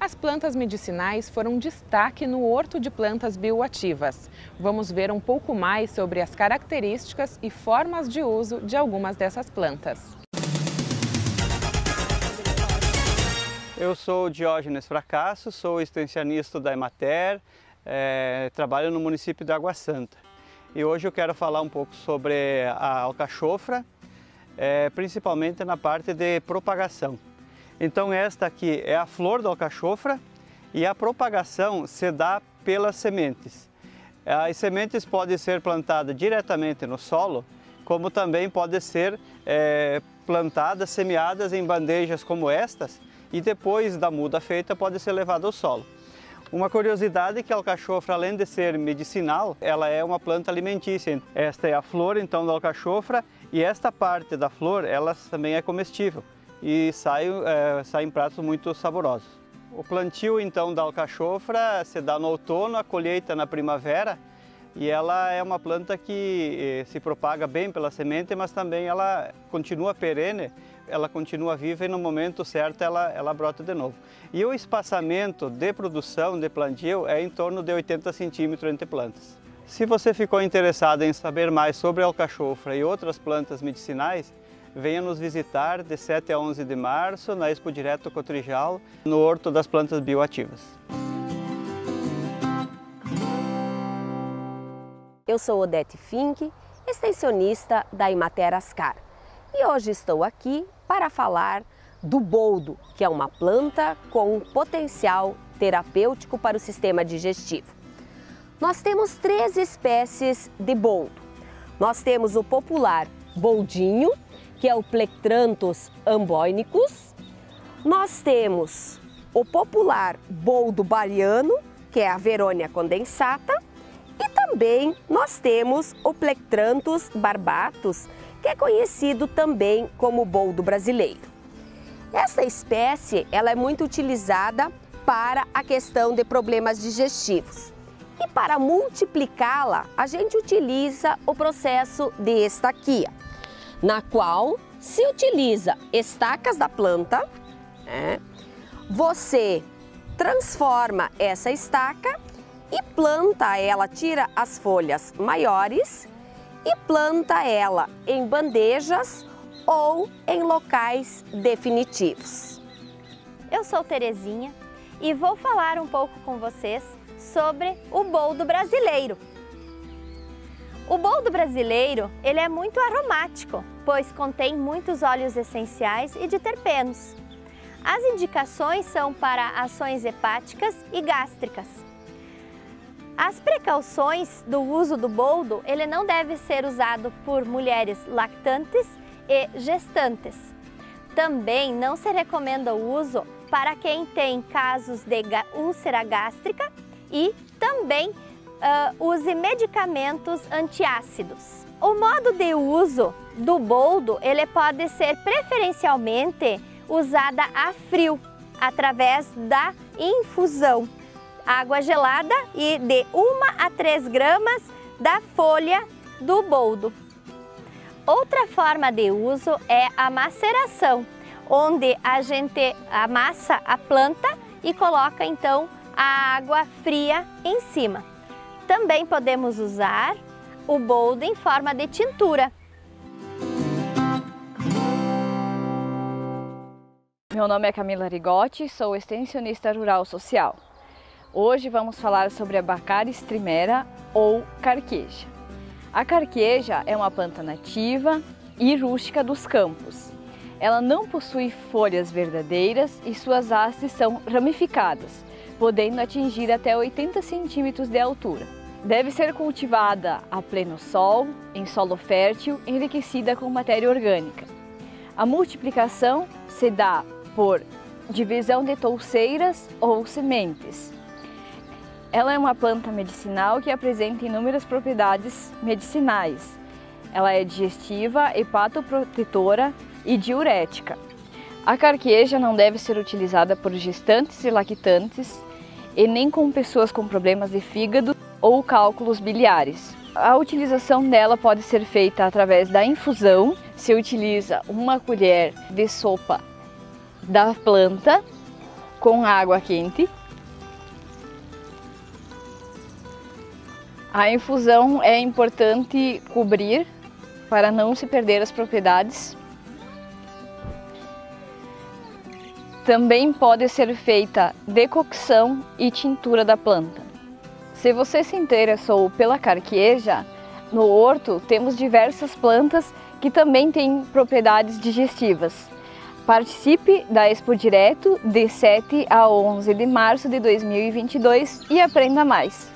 As plantas medicinais foram destaque no Horto de Plantas Bioativas. Vamos ver um pouco mais sobre as características e formas de uso de algumas dessas plantas. Eu sou Diógenes Fracasso, sou extensionista da Emater, trabalho no município de Água Santa. E hoje eu quero falar um pouco sobre a alcachofra, principalmente na parte de propagação. Então esta aqui é a flor da alcachofra e a propagação se dá pelas sementes. As sementes podem ser plantadas diretamente no solo, como também podem ser plantadas, semeadas em bandejas como estas, e depois da muda feita pode ser levada ao solo. Uma curiosidade é que a alcachofra, além de ser medicinal, ela é uma planta alimentícia. Esta é a flor então da alcachofra e esta parte da flor ela também é comestível e sai em pratos muito saborosos. O plantio então da alcachofra se dá no outono, a colheita na primavera, e ela é uma planta que se propaga bem pela semente, mas também ela continua perene, ela continua viva e no momento certo ela brota de novo. E o espaçamento de produção de plantio é em torno de 80 centímetros entre plantas. Se você ficou interessado em saber mais sobre a alcachofra e outras plantas medicinais, venha nos visitar de 7 a 11 de março na Expo Direto Cotrijal, no Horto das Plantas Bioativas. Eu sou Odete Fink, extensionista da Emater Ascar, e hoje estou aqui para falar do boldo, que é uma planta com um potencial terapêutico para o sistema digestivo. Nós temos 3 espécies de boldo. Nós temos o popular boldinho, que é o Plectranthus amboinicus. Nós temos o popular boldo bariano, que é a Veronia condensata. E também nós temos o Plectranthus barbatus, que é conhecido também como boldo brasileiro. Essa espécie ela é muito utilizada para a questão de problemas digestivos. E para multiplicá-la, a gente utiliza o processo de estaquia, na qual se utiliza estacas da planta, você transforma essa estaca e planta ela, tira as folhas maiores e planta ela em bandejas ou em locais definitivos. Eu sou Terezinha e vou falar um pouco com vocês sobre o boldo brasileiro. O boldo brasileiro ele é muito aromático, pois contém muitos óleos essenciais e de terpenos. As indicações são para ações hepáticas e gástricas. As precauções do uso do boldo, ele não deve ser usado por mulheres lactantes e gestantes. Também não se recomenda o uso para quem tem casos de úlcera gástrica e também use medicamentos antiácidos. O modo de uso do boldo, ele pode ser preferencialmente usada a frio, através da infusão. Água gelada e de 1 a 3 gramas da folha do boldo. Outra forma de uso é a maceração, onde a gente amassa a planta e coloca então a água fria em cima. Também podemos usar o boldo em forma de tintura. Meu nome é Camila Rigotti, sou extensionista rural social. Hoje vamos falar sobre a Baccharis trimera ou carqueja. A carqueja é uma planta nativa e rústica dos campos. Ela não possui folhas verdadeiras e suas hastes são ramificadas, podendo atingir até 80 centímetros de altura. Deve ser cultivada a pleno sol, em solo fértil, enriquecida com matéria orgânica. A multiplicação se dá por divisão de touceiras ou sementes. Ela é uma planta medicinal que apresenta inúmeras propriedades medicinais. Ela é digestiva, hepatoprotetora e diurética. A carqueja não deve ser utilizada por gestantes e lactantes e nem com pessoas com problemas de fígado ou cálculos biliares. A utilização dela pode ser feita através da infusão. Se utiliza 1 colher de sopa da planta com água quente. A infusão é importante cobrir para não se perder as propriedades. Também pode ser feita decocção e tintura da planta. Se você se interessou pela carqueja, no horto temos diversas plantas que também têm propriedades digestivas. Participe da Expo Direto de 7 a 11 de março de 2022 e aprenda mais!